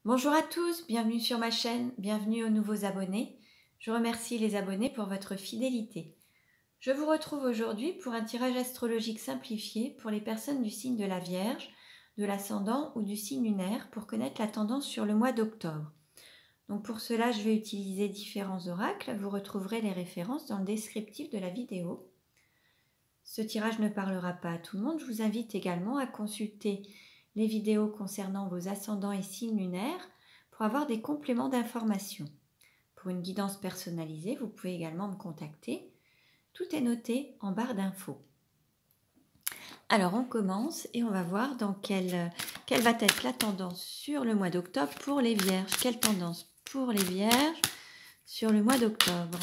Bonjour à tous, bienvenue sur ma chaîne, bienvenue aux nouveaux abonnés. Je remercie les abonnés pour votre fidélité. Je vous retrouve aujourd'hui pour un tirage astrologique simplifié pour les personnes du signe de la Vierge, de l'ascendant ou du signe lunaire pour connaître la tendance sur le mois d'octobre. Donc pour cela, je vais utiliser différents oracles. Vous retrouverez les références dans le descriptif de la vidéo. Ce tirage ne parlera pas à tout le monde. Je vous invite également à consulter les vidéos concernant vos ascendants et signes lunaires pour avoir des compléments d'information. Pour une guidance personnalisée, vous pouvez également me contacter. Tout est noté en barre d'infos. Alors on commence et on va voir dans quelle va être la tendance sur le mois d'octobre pour les Vierges. Quelle tendance pour les Vierges sur le mois d'octobre?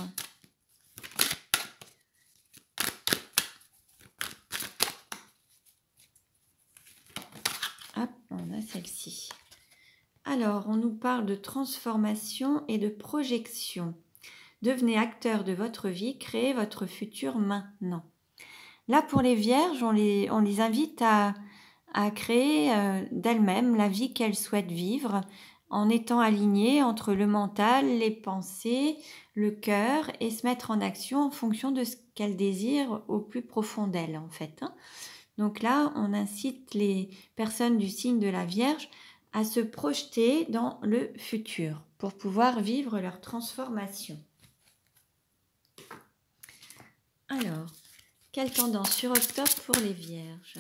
Hop, on a celle-ci. Alors, on nous parle de transformation et de projection. Devenez acteur de votre vie, créez votre futur maintenant. Là, pour les Vierges, on les invite à créer d'elles-mêmes la vie qu'elles souhaitent vivre en étant alignées entre le mental, les pensées, le cœur et se mettre en action en fonction de ce qu'elles désirent au plus profond d'elles, en fait. Donc là, on incite les personnes du signe de la Vierge à se projeter dans le futur pour pouvoir vivre leur transformation. Alors, quelle tendance sur octobre pour les Vierges?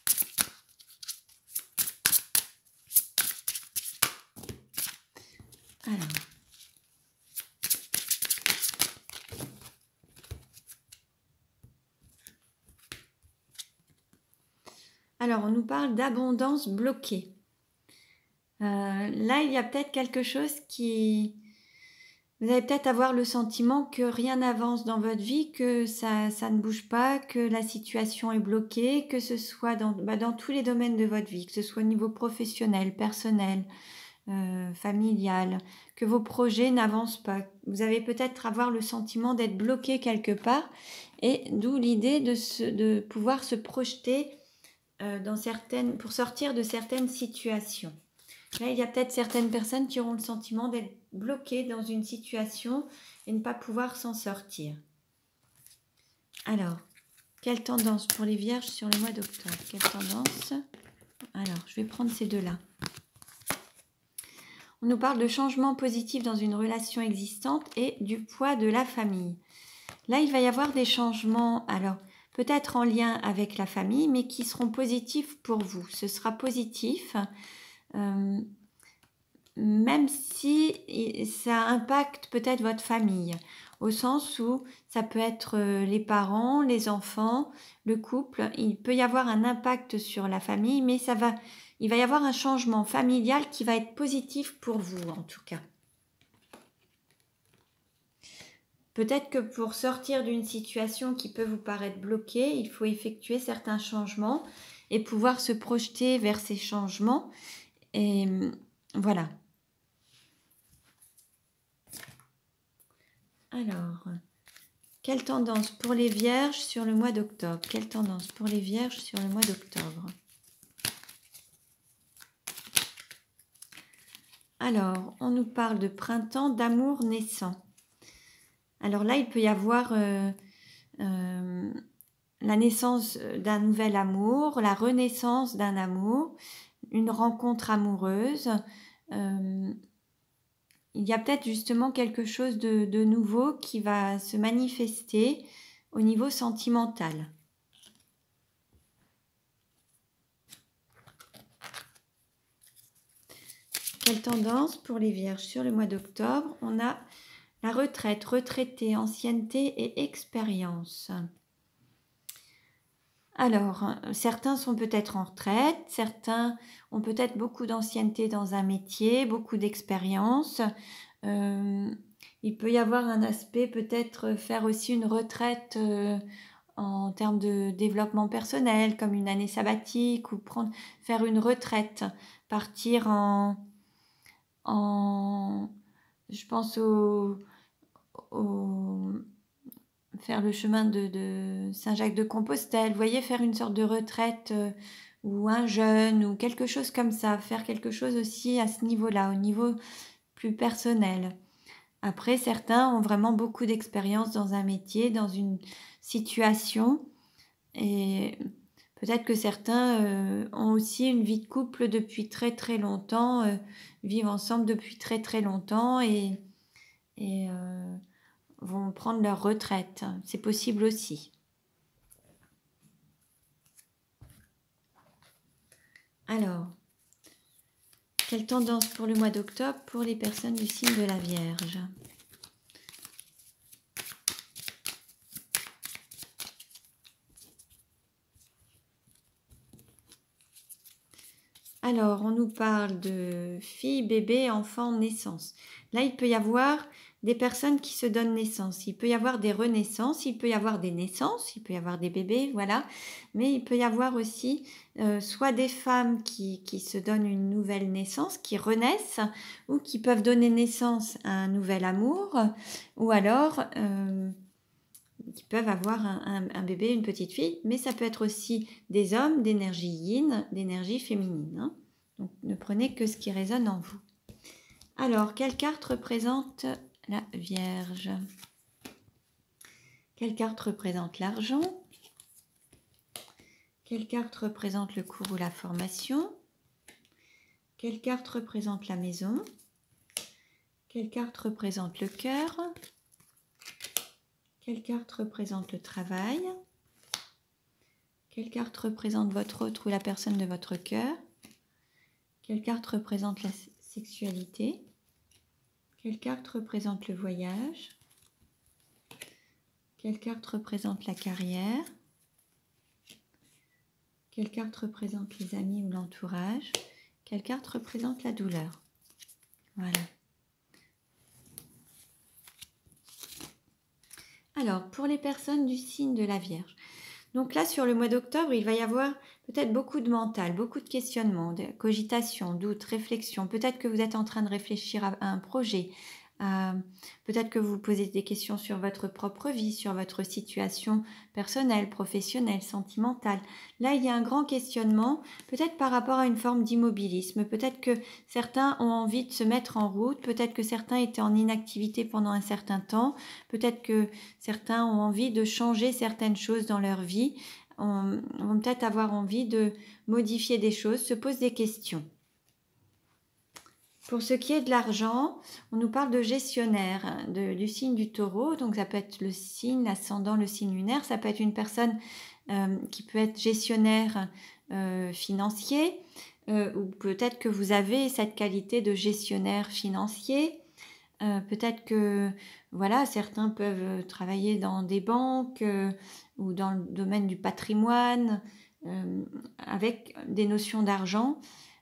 Alors, on nous parle d'abondance bloquée. Là, il y a peut-être quelque chose qui... Vous allez peut-être avoir le sentiment que rien n'avance dans votre vie, que ça ne bouge pas, que la situation est bloquée, que ce soit dans tous les domaines de votre vie, que ce soit au niveau professionnel, personnel, familial, que vos projets n'avancent pas. Vous allez peut-être avoir le sentiment d'être bloqué quelque part, et d'où l'idée de pouvoir se projeter pour sortir de certaines situations. Là, il y a peut-être certaines personnes qui auront le sentiment d'être bloquées dans une situation et ne pas pouvoir s'en sortir. Alors, quelle tendance pour les Vierges sur le mois d'octobre? Quelle tendance? Alors, je vais prendre ces deux-là. On nous parle de changements positifs dans une relation existante et du poids de la famille. Là, il va y avoir des changements, alors peut-être en lien avec la famille, mais qui seront positifs pour vous. Ce sera positif. Même si ça impacte peut-être votre famille, au sens où ça peut être les parents, les enfants, le couple. Il peut y avoir un impact sur la famille, mais il va y avoir un changement familial qui va être positif pour vous en tout cas. Peut-être que pour sortir d'une situation qui peut vous paraître bloquée, il faut effectuer certains changements et pouvoir se projeter vers ces changements. Et voilà. Alors, quelle tendance pour les Vierges sur le mois d'octobre? Quelle tendance pour les Vierges sur le mois d'octobre? Alors, on nous parle de printemps, d'amour naissant. Alors là, il peut y avoir la naissance d'un nouvel amour, la renaissance d'un amour, une rencontre amoureuse. Il y a peut-être justement quelque chose de nouveau qui va se manifester au niveau sentimental. Quelle tendance pour les Vierges sur le mois d'octobre? On a la retraite, retraité, ancienneté et expérience. Alors, certains sont peut-être en retraite, certains ont peut-être beaucoup d'ancienneté dans un métier, beaucoup d'expérience. Il peut y avoir un aspect, peut-être faire aussi une retraite en termes de développement personnel, comme une année sabbatique, ou faire une retraite, partir je pense faire le chemin de Saint-Jacques-de-Compostelle, vous voyez, faire une sorte de retraite ou un jeûne ou quelque chose comme ça, faire quelque chose aussi à ce niveau-là, au niveau plus personnel. Après, certains ont vraiment beaucoup d'expérience dans un métier, dans une situation, et peut-être que certains ont aussi une vie de couple depuis très très longtemps, vivent ensemble depuis très très longtemps et vont prendre leur retraite. C'est possible aussi. Alors, quelle tendance pour le mois d'octobre pour les personnes du signe de la Vierge? Alors, on nous parle de filles, bébés, enfants, naissance. Là, il peut y avoir des personnes qui se donnent naissance. Il peut y avoir des renaissances, il peut y avoir des naissances, il peut y avoir des bébés, voilà. Mais il peut y avoir aussi soit des femmes qui se donnent une nouvelle naissance, qui renaissent, ou qui peuvent donner naissance à un nouvel amour, ou alors qui peuvent avoir un bébé, une petite fille, mais ça peut être aussi des hommes d'énergie yin, d'énergie féminine. Hein. Donc ne prenez que ce qui résonne en vous. Alors, quelle carte représente la Vierge? Quelle carte représente l'argent? Quelle carte représente le cours ou la formation? Quelle carte représente la maison? Quelle carte représente le cœur? Quelle carte représente le travail? Quelle carte représente votre autre ou la personne de votre cœur? Quelle carte représente la sexualité? Quelle carte représente le voyage? Quelle carte représente la carrière? Quelle carte représente les amis ou l'entourage? Quelle carte représente la douleur? Voilà. Alors, pour les personnes du signe de la Vierge. Donc là, sur le mois d'octobre, il va y avoir peut-être beaucoup de mental, beaucoup de questionnements, de cogitation, doutes, réflexion. Peut-être que vous êtes en train de réfléchir à un projet. Peut-être que vous posez des questions sur votre propre vie, sur votre situation personnelle, professionnelle, sentimentale. Là, il y a un grand questionnement, peut-être par rapport à une forme d'immobilisme. Peut-être que certains ont envie de se mettre en route, peut-être que certains étaient en inactivité pendant un certain temps, peut-être que certains ont envie de changer certaines choses dans leur vie, vont peut-être avoir envie de modifier des choses, se posent des questions. Pour ce qui est de l'argent, on nous parle de gestionnaire, du signe du taureau, donc ça peut être le signe, l'ascendant, le signe lunaire, ça peut être une personne qui peut être gestionnaire financier, ou peut-être que vous avez cette qualité de gestionnaire financier. Peut-être que voilà, certains peuvent travailler dans des banques ou dans le domaine du patrimoine avec des notions d'argent.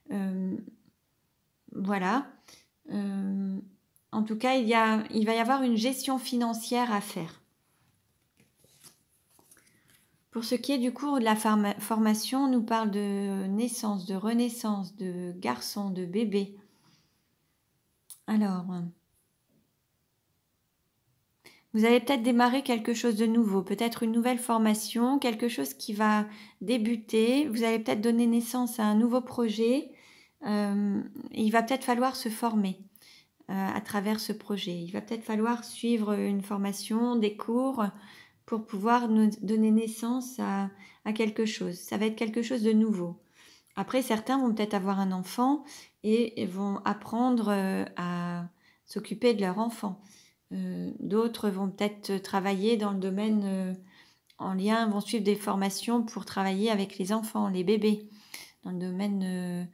Voilà. En tout cas, il va y avoir une gestion financière à faire. Pour ce qui est du cours de la formation, on nous parle de naissance, de renaissance, de garçon, de bébé. Alors, vous allez peut-être démarrer quelque chose de nouveau, peut-être une nouvelle formation, quelque chose qui va débuter. Vous allez peut-être donner naissance à un nouveau projet. Il va peut-être falloir se former à travers ce projet. Il va peut-être falloir suivre une formation, des cours pour pouvoir nous donner naissance à quelque chose. Ça va être quelque chose de nouveau. Après, certains vont peut-être avoir un enfant et vont apprendre à s'occuper de leur enfant. D'autres vont peut-être travailler dans le domaine en lien, vont suivre des formations pour travailler avec les enfants, les bébés, dans le domaine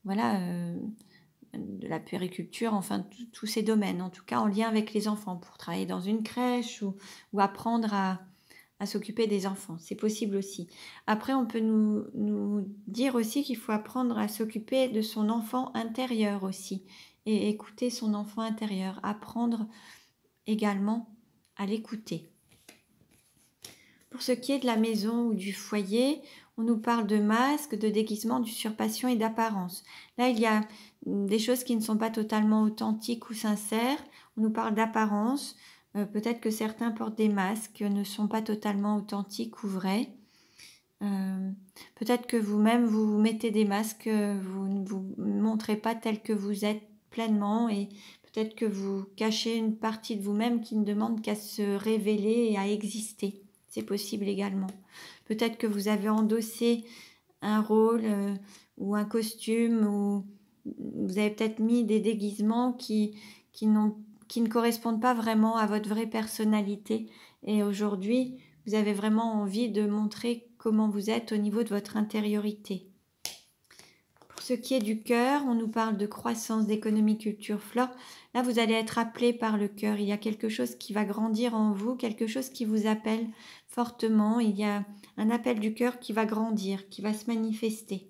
de la puériculture, enfin tous ces domaines, en tout cas en lien avec les enfants, pour travailler dans une crèche ou apprendre à s'occuper des enfants. C'est possible aussi. Après, on peut nous dire aussi qu'il faut apprendre à s'occuper de son enfant intérieur aussi et écouter son enfant intérieur, apprendre également à l'écouter. Pour ce qui est de la maison ou du foyer, on nous parle de masques, de déguisement, d'usurpation et d'apparence. Là, il y a des choses qui ne sont pas totalement authentiques ou sincères. On nous parle d'apparence. Peut-être que certains portent des masques, ne sont pas totalement authentiques ou vrais. Peut-être que vous-même vous mettez des masques, vous ne vous montrez pas tel que vous êtes pleinement et peut-être que vous cachez une partie de vous-même qui ne demande qu'à se révéler et à exister. C'est possible également. Peut-être que vous avez endossé un rôle ou un costume ou vous avez peut-être mis des déguisements qui ne correspondent pas vraiment à votre vraie personnalité et aujourd'hui vous avez vraiment envie de montrer comment vous êtes au niveau de votre intériorité. Pour ce qui est du cœur, on nous parle de croissance, d'économie, culture, flore. Là, vous allez être appelé par le cœur. Il y a quelque chose qui va grandir en vous, quelque chose qui vous appelle fortement. Il y a un appel du cœur qui va grandir, qui va se manifester.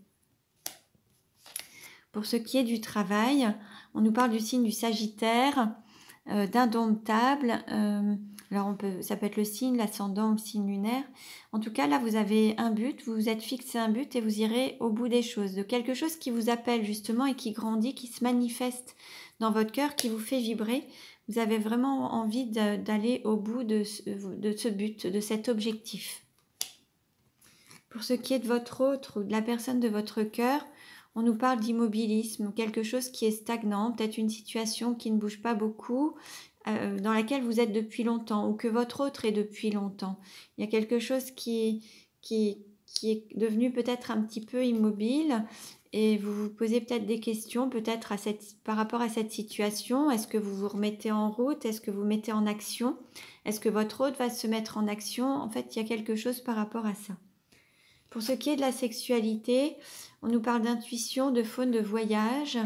Pour ce qui est du travail, on nous parle du signe du Sagittaire, d'indomptable. Alors ça peut être le signe, l'ascendant, le signe lunaire. En tout cas, là, vous avez un but, vous vous êtes fixé un but et vous irez au bout des choses. De quelque chose qui vous appelle justement et qui grandit, qui se manifeste dans votre cœur, qui vous fait vibrer. Vous avez vraiment envie d'aller au bout de ce but, de cet objectif. Pour ce qui est de votre autre ou de la personne de votre cœur, on nous parle d'immobilisme, quelque chose qui est stagnant, peut-être une situation qui ne bouge pas beaucoup, dans laquelle vous êtes depuis longtemps ou que votre autre est depuis longtemps. Il y a quelque chose qui est devenu peut-être un petit peu immobile et vous vous posez peut-être des questions peut-être par rapport à cette situation. Est-ce que vous vous remettez en route? Est-ce que vous mettez en action? Est-ce que votre autre va se mettre en action? En fait, il y a quelque chose par rapport à ça. Pour ce qui est de la sexualité, on nous parle d'intuition, de faune, de voyage.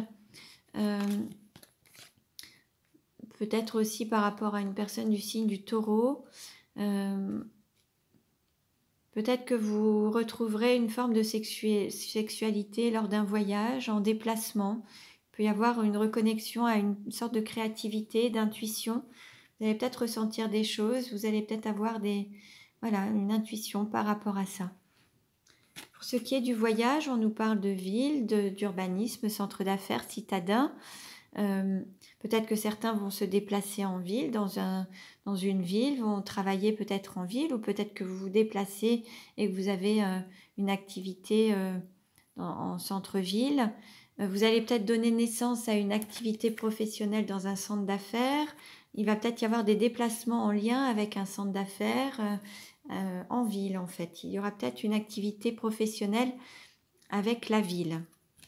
Peut-être aussi par rapport à une personne du signe du taureau. Peut-être que vous retrouverez une forme de sexualité lors d'un voyage, en déplacement. Il peut y avoir une reconnexion à une sorte de créativité, d'intuition. Vous allez peut-être ressentir des choses, vous allez peut-être avoir une intuition par rapport à ça. Pour ce qui est du voyage, on nous parle de ville, d'urbanisme, centre d'affaires, citadin. Peut-être que certains vont se déplacer en ville, dans une ville, vont travailler peut-être en ville, ou peut-être que vous vous déplacez et que vous avez une activité en centre-ville. Vous allez peut-être donner naissance à une activité professionnelle dans un centre d'affaires. Il va peut-être y avoir des déplacements en lien avec un centre d'affaires en ville en fait. Il y aura peut-être une activité professionnelle avec la ville.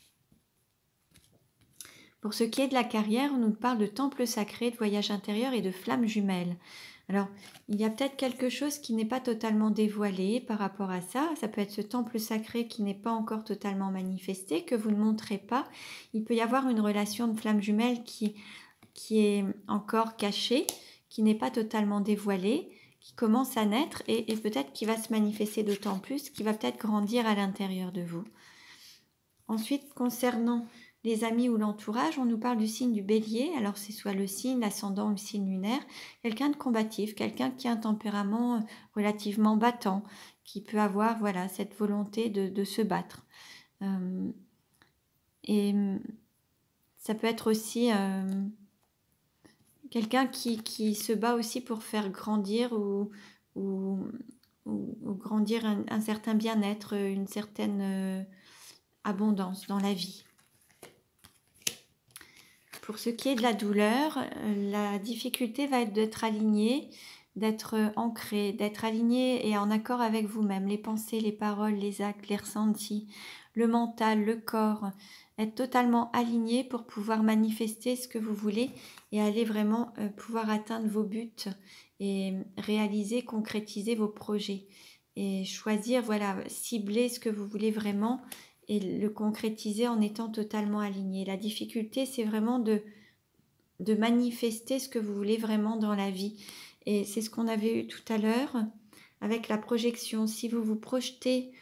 Pour ce qui est de la carrière, on nous parle de temple sacré, de voyage intérieur et de flammes jumelles. Alors, il y a peut-être quelque chose qui n'est pas totalement dévoilé par rapport à ça. Ça peut être ce temple sacré qui n'est pas encore totalement manifesté, que vous ne montrez pas. Il peut y avoir une relation de flammes jumelles qui est encore cachée, qui n'est pas totalement dévoilée, qui commence à naître et peut-être qui va se manifester d'autant plus, qui va peut-être grandir à l'intérieur de vous. Ensuite, concernant les amis ou l'entourage, on nous parle du signe du bélier. Alors, c'est soit le signe, l'ascendant ou le signe lunaire. Quelqu'un de combatif, quelqu'un qui a un tempérament relativement battant, qui peut avoir cette volonté de se battre. Et ça peut être aussi quelqu'un qui se bat aussi pour faire grandir ou grandir un certain bien-être, une certaine abondance dans la vie. Pour ce qui est de la douleur, la difficulté va être d'être aligné, d'être ancré, d'être aligné et en accord avec vous-même, les pensées, les paroles, les actes, les ressentis, le mental, le corps, être totalement aligné pour pouvoir manifester ce que vous voulez et aller vraiment pouvoir atteindre vos buts et réaliser, concrétiser vos projets et choisir, cibler ce que vous voulez vraiment et le concrétiser en étant totalement aligné. La difficulté, c'est vraiment de manifester ce que vous voulez vraiment dans la vie. Et c'est ce qu'on avait eu tout à l'heure avec la projection. Si vous vous projetez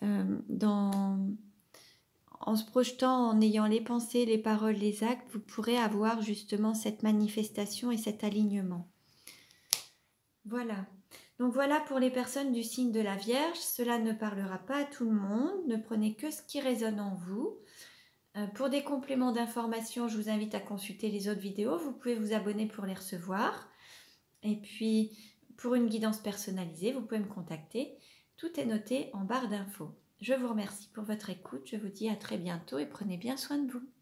en se projetant, en ayant les pensées, les paroles, les actes, vous pourrez avoir justement cette manifestation et cet alignement. Voilà. Donc voilà pour les personnes du signe de la Vierge. Cela ne parlera pas à tout le monde. Ne prenez que ce qui résonne en vous. Pour des compléments d'information, je vous invite à consulter les autres vidéos. Vous pouvez vous abonner pour les recevoir. Et puis, pour une guidance personnalisée, vous pouvez me contacter. Tout est noté en barre d'infos. Je vous remercie pour votre écoute, je vous dis à très bientôt et prenez bien soin de vous.